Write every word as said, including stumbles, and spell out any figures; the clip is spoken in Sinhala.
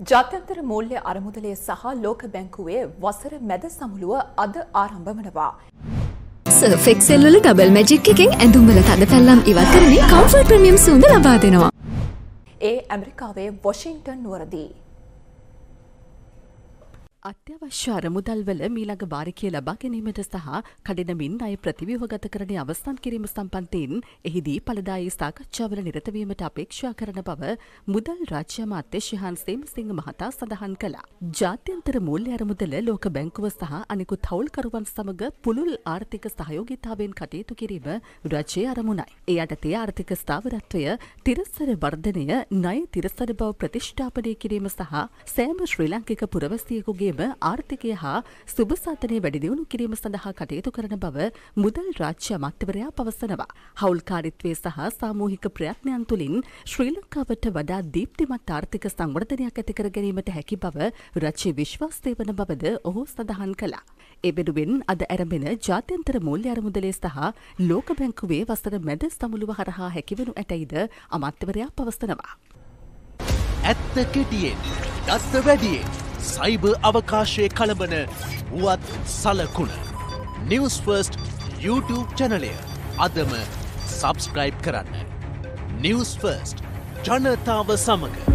ජාත්‍යන්තර මූල්‍ය අරමුදලේ සහ ලෝක බැංකුවේ වසර මැද සමුළුව අද ආරම්භ වනවා. සර්ෆ් එක්සෙල් වල ඩබල් මැජික් එකෙන් ඇඳුම් වල තද පැල්ලම් ඉවත් කරමින් කම්ෆර්ට් ප්‍රීමියම් සුවඳ ලබා දෙනවා. ඒ ඇමරිකාවේ වොෂින්ටන් නුවරදී. අත්‍යවශ්‍ය අරමුදල්වල මීළඟ වාරිකය ලබා ගැනීමට සහ කඩිනමින් අය ප්‍රතිව්‍යුහගත කරණය අවස්ථන් කිරීම සම්බන්ධයෙන් එහිදී ඵලදායී සාකච්ඡාවල නිරත වීමට අපේක්ෂා කරන බව මුදල් රාජ්‍ය අමාත්‍ය ශිහාන් සේමසිංහ මහතා සඳහන් කළා. ජාත්‍යන්තර මූල්‍ය අරමුදල ලෝක බැංකුව සහ අනෙකුත් හවුල්කරුවන් සමග පුළුල් ආර්ථික සහයෝගීතාවයෙන් කටයුතු කිරීම රජයේ අරමුණයි. ඒ යටතේ ආර්ථික ස්ථාවරත්වය, තිරස්තර වර්ධනය, ණය තිරස්තර බව ප්‍රතිෂ්ඨාපනය කිරීම සහ සෑම ශ්‍රී ලාංකික පුරවැසියෙකුගේ ආර්ථිකය හා සුබසාධනය වැඩි දියුණු කිරීම සඳහා කටයුතු කරන බව මුදල් රාජ්‍ය අමාත්‍යවරයා පවසනවා. හවුල්කාරීත්වය සහ සාමූහික ප්‍රයත්නයන් තුළින් ශ්‍රී ලංකාවට වඩා දීප්තිමත් ආර්ථික සංවර්ධනයක් ඇති කර ගැනීමට හැකි බව රජය විශ්වාසය වන බවද ඔහු සඳහන් කළා. ඒ වෙනුවෙන් අද ඇරඹෙන ජාත්‍යන්තර මූල්‍ය අරමුදලේ සහ ලෝක බැංකුවේ වසර මැද සමුළුව හරහා හැකිවනු ඇතැයිද අමාත්‍යවරයා පවසනවා. ඇත්ත කෙටියෙන් දත්ත වැඩියෙන් සයිබර් අවකාශයේ කළඹන වුවත් සලකුණ Newsfirst YouTube චැනලය අදම සබස්ක්‍රයිබ් කරන්න. Newsfirst ජනතාව සමග